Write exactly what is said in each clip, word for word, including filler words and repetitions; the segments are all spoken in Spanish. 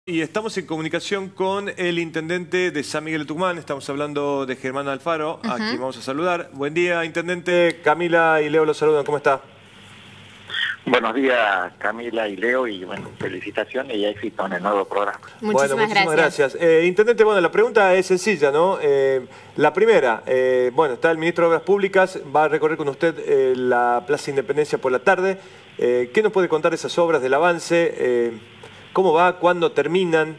Y estamos en comunicación con el intendente de San Miguel de Tucumán. Estamos hablando de Germán Alfaro, uh-huh. a quien vamos a saludar. Buen día, intendente. Camila y Leo los saludan. ¿Cómo está? Buenos días, Camila y Leo, y bueno, felicitaciones y éxito en el nuevo programa. Muchísimas bueno, muchísimas gracias. gracias. Eh, intendente, bueno, la pregunta es sencilla, ¿no? Eh, la primera, eh, bueno, está el ministro de Obras Públicas, va a recorrer con usted eh, la Plaza Independencia por la tarde. Eh, ¿Qué nos puede contar de esas obras, del avance? Eh, ¿Cómo va? ¿Cuándo terminan?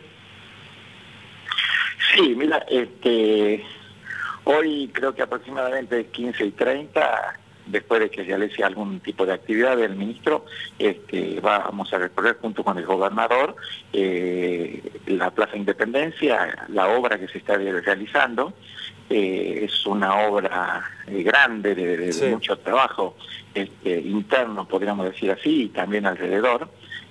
Sí, mira, este, hoy creo que aproximadamente quince y treinta, después de que realice algún tipo de actividad del ministro, este, vamos a recorrer junto con el gobernador eh, la Plaza Independencia, la obra que se está realizando. Eh, es una obra eh, grande, de, de, sí. de mucho trabajo este, interno, podríamos decir así, y también alrededor.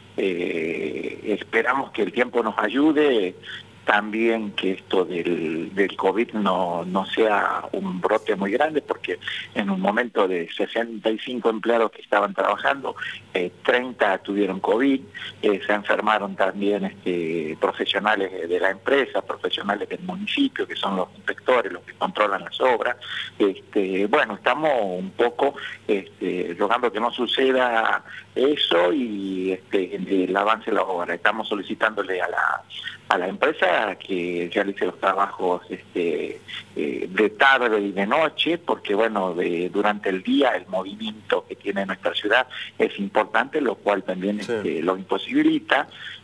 Eh, esperamos que el tiempo nos ayude, también que esto del, del COVID no, no sea un brote muy grande, porque en un momento de sesenta y cinco empleados que estaban trabajando, eh, treinta tuvieron COVID, eh, se enfermaron también este, profesionales de la empresa, profesionales del municipio, que son los inspectores, los que controlan las obras. Este, bueno, estamos un poco este, rogando que no suceda eso y este, el avance de la obra. Estamos solicitándole a la, a la empresa que realice los trabajos este, eh, de tarde y de noche, porque bueno, de, durante el día el movimiento que tiene nuestra ciudad es importante, lo cual también sí. este, lo imposibilita,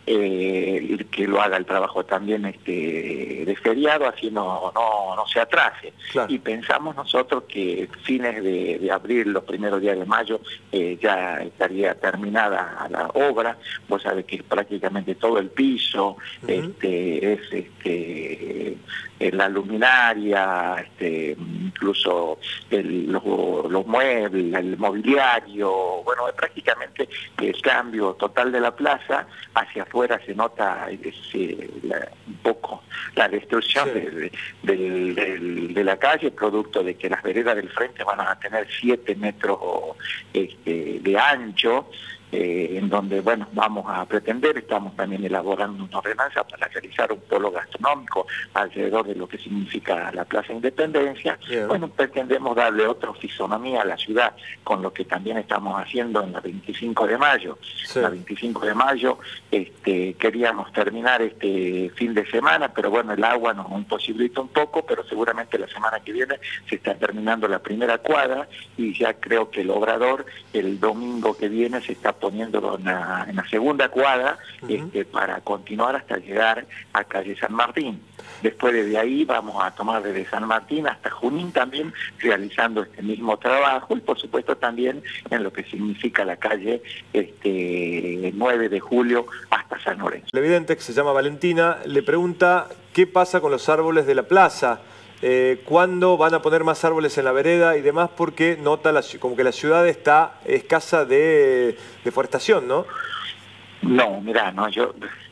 eh, que lo haga el trabajo también este, de feriado, así no, no, no se atrase. Claro. Y pensamos nosotros que fines de, de abril, los primeros días de mayo, eh, ya estaría terminada la obra. Vos sabés que prácticamente todo el piso, uh-huh. este, es este, la luminaria, este, incluso el, los, los muebles, el mobiliario, bueno, prácticamente el cambio total de la plaza. Hacia afuera se nota ese, la, un poco la destrucción sí. de, de, de, de la calle, producto de que las veredas del frente van a tener siete metros este, de ancho. Eh, en donde, bueno, vamos a pretender, estamos también elaborando una ordenanza para realizar un polo gastronómico alrededor de lo que significa la Plaza Independencia. Yeah. Bueno, pretendemos darle otra fisonomía a la ciudad, con lo que también estamos haciendo en la veinticinco de mayo. Sí. La veinticinco de mayo este, queríamos terminar este fin de semana, pero bueno, el agua nos imposibilita un poco, pero seguramente la semana que viene se está terminando la primera cuadra y ya creo que el obrador el domingo que viene se está poniéndolo en la, en la segunda cuadra uh-huh. este, para continuar hasta llegar a calle San Martín. Después de ahí vamos a tomar desde San Martín hasta Junín también realizando este mismo trabajo y por supuesto también en lo que significa la calle este, nueve de julio hasta San Lorenzo. La evidente que se llama Valentina le pregunta qué pasa con los árboles de la plaza. Eh, ¿Cuándo van a poner más árboles en la vereda y demás? Porque nota la, como que la ciudad está escasa de deforestación, ¿no? No, mirá, no, yo,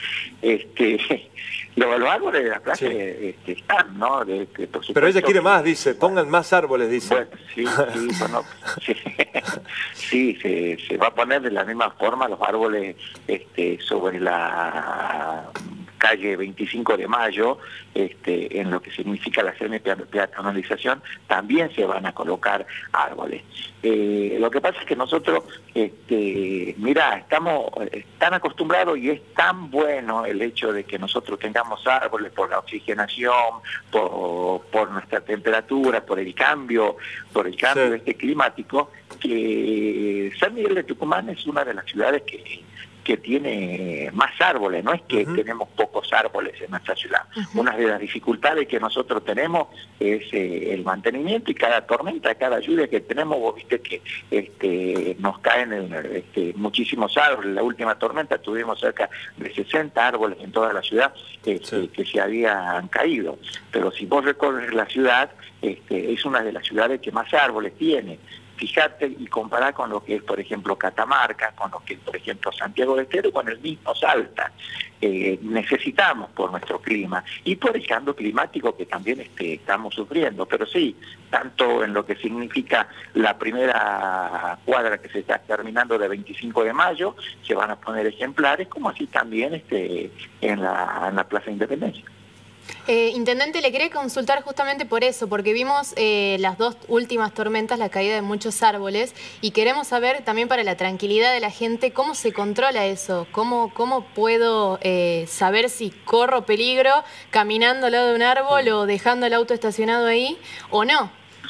este, los, los árboles de la plaza sí. este, están, ¿no? De, de, por Pero ella quiere más, dice, pongan más árboles, dice. Bueno, sí, sí, bueno, sí, sí se, se va a poner de la misma forma los árboles este, sobre la calle veinticinco de mayo, este, en lo que significa la semi-peatonalización, también se van a colocar árboles. Eh, lo que pasa es que nosotros, este, mira, estamos tan acostumbrados y es tan bueno el hecho de que nosotros tengamos árboles por la oxigenación, por, por nuestra temperatura, por el cambio, por el cambio sí. este climático, que San Miguel de Tucumán es una de las ciudades que que tiene más árboles, no es que uh-huh. tenemos pocos árboles en nuestra ciudad. Uh-huh. Una de las dificultades que nosotros tenemos es eh, el mantenimiento y cada tormenta, cada lluvia que tenemos, vos viste que este, nos caen este, muchísimos árboles. La última tormenta tuvimos cerca de sesenta árboles en toda la ciudad este, sí. que se habían caído. Pero si vos recorres la ciudad, este, es una de las ciudades que más árboles tiene. fíjate y comparar con lo que es, por ejemplo, Catamarca, con lo que es, por ejemplo, Santiago del Estero, con el mismo Salta. Eh, necesitamos por nuestro clima y por el cambio climático que también este, estamos sufriendo, pero sí, tanto en lo que significa la primera cuadra que se está terminando de veinticinco de mayo, se van a poner ejemplares, como así también este, en, la, en la Plaza Independencia. Eh, Intendente, le quería consultar justamente por eso, porque vimos eh, las dos últimas tormentas, la caída de muchos árboles, y queremos saber también para la tranquilidad de la gente cómo se controla eso, cómo, cómo puedo eh, saber si corro peligro caminando al lado de un árbol o dejando el auto estacionado ahí o no.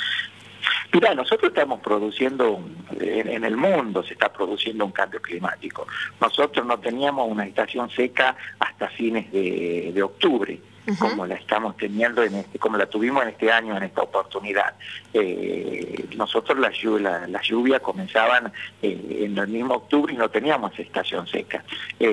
Mira, nosotros estamos produciendo, en, en el mundo se está produciendo un cambio climático. Nosotros no teníamos una estación seca hasta fines de, de octubre. Uh-huh. Como la estamos teniendo, en este, como la tuvimos en este año, en esta oportunidad. Eh, nosotros las la, la lluvias comenzaban eh, en el mismo octubre y no teníamos estación seca.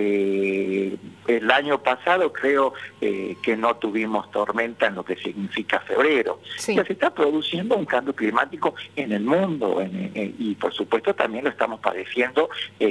Eh, el año pasado creo eh, que no tuvimos tormenta en lo que significa febrero. Sí. Ya se está produciendo un cambio climático en el mundo en, en, y por supuesto también lo estamos padeciendo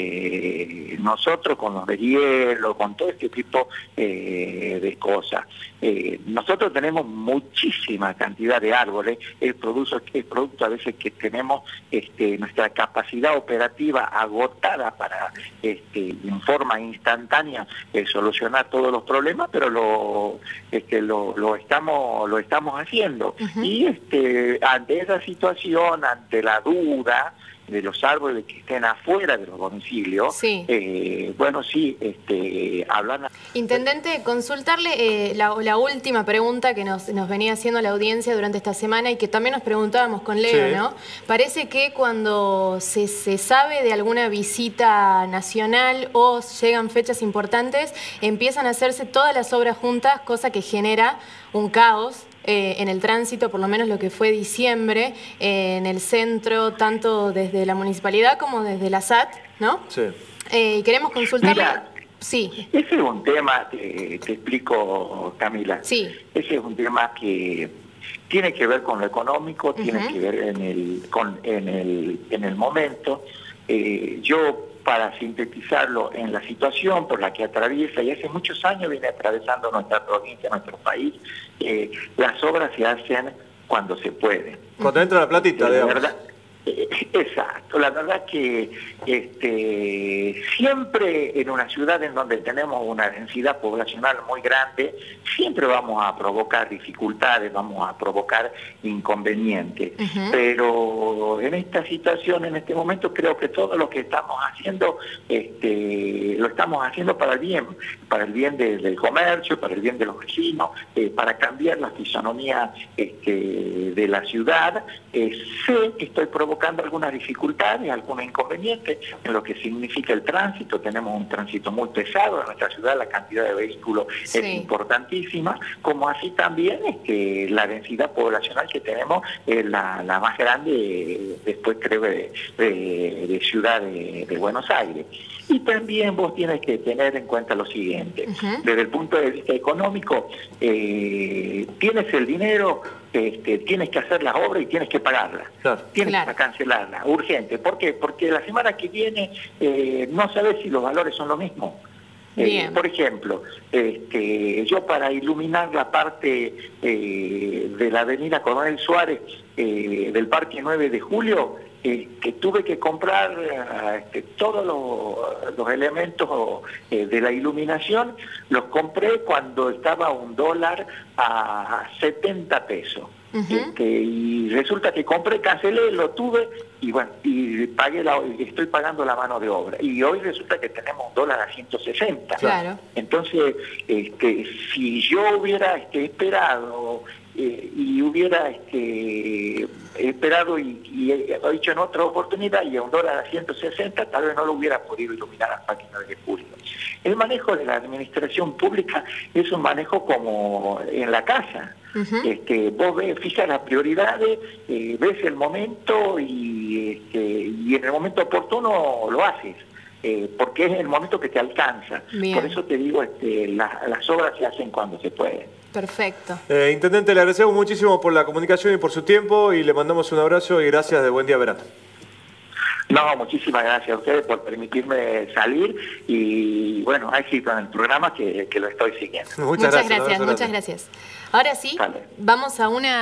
eh, nosotros con los deshielos, con todo este tipo eh, de cosas. Eh, nosotros tenemos muchísima cantidad de árboles, el producto, el producto a veces que tenemos este, nuestra capacidad operativa agotada para este, en forma instantánea eh, solucionar todos los problemas, pero lo, este, lo, lo, estamos, lo estamos haciendo. Uh-huh. Y este, ante esa situación, ante la duda de los árboles que estén afuera de los domicilios, sí. eh, bueno, sí, este, hablan... Intendente, consultarle eh, la, la última pregunta que nos, nos venía haciendo la audiencia durante esta semana y que también nos preguntábamos con Leo, sí. ¿no? Parece que cuando se, se sabe de alguna visita nacional o llegan fechas importantes, empiezan a hacerse todas las obras juntas, cosa que genera un caos Eh, en el tránsito, por lo menos lo que fue diciembre, eh, en el centro, tanto desde la municipalidad como desde la S A T, ¿no? Sí. Eh, y queremos consultarle... Mira, sí. Ese es un tema, que te explico, Camila. Sí. Ese es un tema que tiene que ver con lo económico, uh-huh. tiene que ver en el, con, en el, en el momento. Eh, yo... para sintetizarlo en la situación por la que atraviesa, y hace muchos años viene atravesando nuestra provincia, nuestro país, eh, las obras se hacen cuando se puede. Cuando entra la platita, eh, de verdad. Eh, exacto, la verdad que este, siempre en una ciudad en donde tenemos una densidad poblacional muy grande, siempre vamos a provocar dificultades, vamos a provocar inconvenientes, uh-huh. pero en esta situación, en este momento, creo que todo lo que estamos haciendo, este, lo estamos haciendo para el bien, para el bien de, del comercio, para el bien de los vecinos, eh, para cambiar la fisonomía este, de la ciudad. Eh, sé que estoy provocando provocando algunas dificultades, algunos inconvenientes en lo que significa el tránsito. Tenemos un tránsito muy pesado en nuestra ciudad, la cantidad de vehículos sí. es importantísima, como así también este, la densidad poblacional que tenemos es la, la más grande después creo de, de, de Ciudad de, de Buenos Aires. Y también vos tienes que tener en cuenta lo siguiente, uh-huh. desde el punto de vista económico, eh, tienes el dinero, este, tienes que hacer la obra y tienes que pagarla, claro. tienes claro. que cancelarla, urgente. ¿Por qué? Porque la semana que viene eh, no sabes si los valores son lo mismo. Eh, por ejemplo, este, yo para iluminar la parte eh, de la avenida Coronel Suárez eh, del Parque nueve de julio, eh, que tuve que comprar este, todos los, los elementos eh, de la iluminación, los compré cuando estaba un dólar a setenta pesos. Uh-huh. este, y resulta que compré, cancelé, lo tuve y bueno, y pagué la, estoy pagando la mano de obra. Y hoy resulta que tenemos un dólar a ciento sesenta. Claro. Entonces, este, si yo hubiera este, esperado eh, y hubiera este, esperado y, y he dicho en otra oportunidad y a un dólar a ciento sesenta, tal vez no lo hubiera podido iluminar al Parque nueve de julio. El manejo de la administración pública es un manejo como en la casa. Uh-huh. este, vos ves, fijas las prioridades, eh, ves el momento y, este, y en el momento oportuno lo haces, eh, porque es el momento que te alcanza. Bien. Por eso te digo, este, la, las obras se hacen cuando se puede. Perfecto. Eh, Intendente, le agradecemos muchísimo por la comunicación y por su tiempo y le mandamos un abrazo y gracias de buen día verano. No, muchísimas gracias a ustedes por permitirme salir y bueno, éxito en el programa que, que lo estoy siguiendo. Muchas, muchas gracias, gracias, muchas gracias. Ahora sí, vale. Vamos a una...